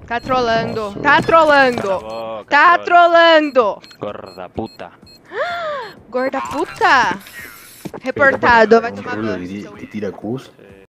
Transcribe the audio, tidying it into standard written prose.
Tá trolando. Nossa. Tá trolando. Boca, Tá troll. trolando. Gorda puta. Gorda puta. Reportado. Vai tomar Trolo banho. que tira curso.